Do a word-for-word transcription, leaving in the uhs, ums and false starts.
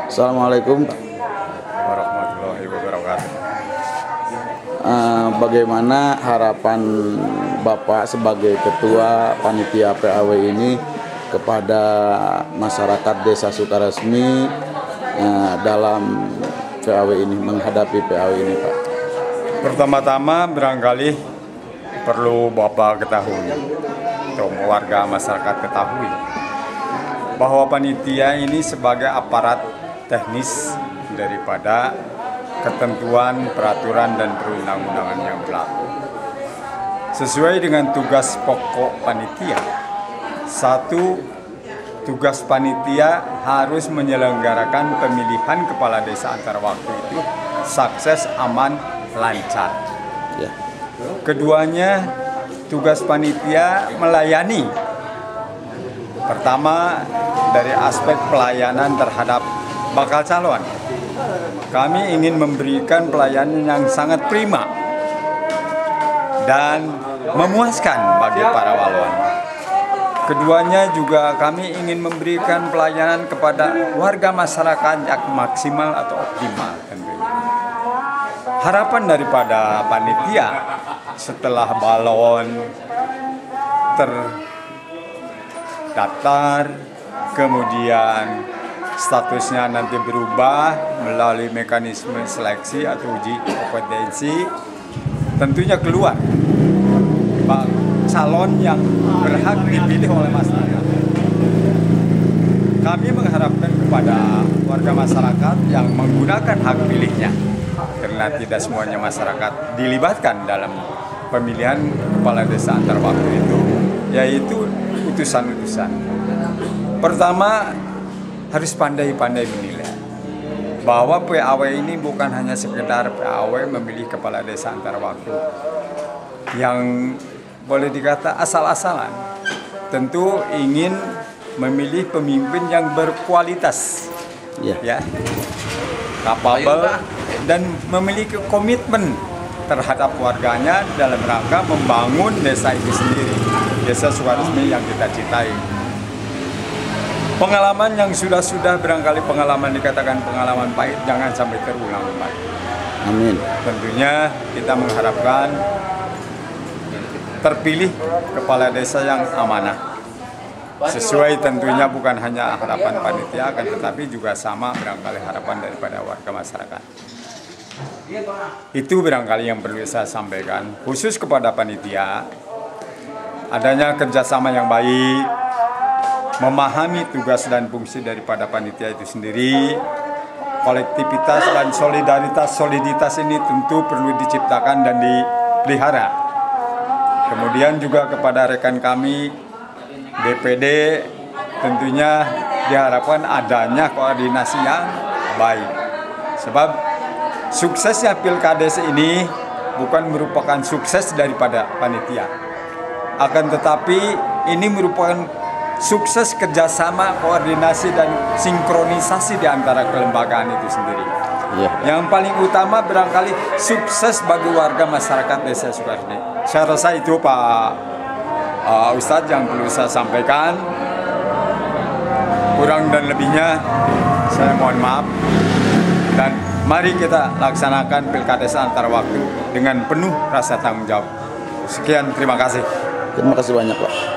Assalamualaikum Pak. Warahmatullahi wabarakatuh. Uh, bagaimana harapan Bapak sebagai Ketua Panitia P A W ini kepada masyarakat Desa Sukaresmi uh, dalam P A W ini, menghadapi P A W ini Pak? Pertama-tama barangkali perlu Bapak ketahui, atau warga masyarakat ketahui, bahwa panitia ini sebagai aparat teknis daripada ketentuan, peraturan, dan perundang-undangan yang berlaku. Sesuai dengan tugas pokok panitia, satu, tugas panitia harus menyelenggarakan pemilihan kepala desa antar waktu itu sukses, aman, lancar. Ya. Keduanya, tugas panitia melayani. Pertama, dari aspek pelayanan terhadap bakal calon. Kami ingin memberikan pelayanan yang sangat prima dan memuaskan bagi para walon. Keduanya juga kami ingin memberikan pelayanan kepada warga masyarakat yang maksimal atau optimal tentunya. Harapan daripada panitia setelah balon terdaftar, kemudian statusnya nanti berubah melalui mekanisme seleksi atau uji kompetensi, tentunya keluar calon yang berhak dipilih oleh masyarakat. Kami mengharapkan kepada warga masyarakat yang menggunakan hak pilihnya, karena tidak semuanya masyarakat dilibatkan dalam pemilihan kepala desa antar waktu itu, yaitu utusan-utusan. Pertama, harus pandai-pandai menilai bahwa P A W ini bukan hanya sekedar P A W memilih kepala desa antar waktu yang boleh dikata asal-asalan. Tentu ingin memilih pemimpin yang berkualitas, ya, ya, kapabel, dan memiliki komitmen terhadap warganya dalam rangka membangun desa itu sendiri, Desa Sukaresmi yang kita cintai. Pengalaman yang sudah-sudah barangkali pengalaman dikatakan pengalaman pahit jangan sampai terulang kembali. Amin. Tentunya kita mengharapkan terpilih kepala desa yang amanah. Sesuai tentunya bukan hanya harapan panitia, akan tetapi juga sama barangkali harapan daripada warga masyarakat. Itu barangkali yang perlu saya sampaikan. Khusus kepada panitia, adanya kerjasama yang baik, memahami tugas dan fungsi daripada panitia itu sendiri, kolektivitas dan solidaritas soliditas ini tentu perlu diciptakan dan dipelihara. Kemudian juga kepada rekan kami D P D, tentunya diharapkan adanya koordinasi yang baik. Sebab suksesnya Pilkades ini bukan merupakan sukses daripada panitia, akan tetapi ini merupakan sukses kerjasama, koordinasi, dan sinkronisasi di antara kelembagaan itu sendiri. Ya. Yang paling utama barangkali sukses bagi warga masyarakat Desa Sukaresmi. Saya rasa itu Pak uh, Ustadz yang perlu saya sampaikan. Kurang dan lebihnya saya mohon maaf. Dan mari kita laksanakan Pilkades antar waktu dengan penuh rasa tanggung jawab. Sekian, terima kasih. Terima kasih banyak Pak.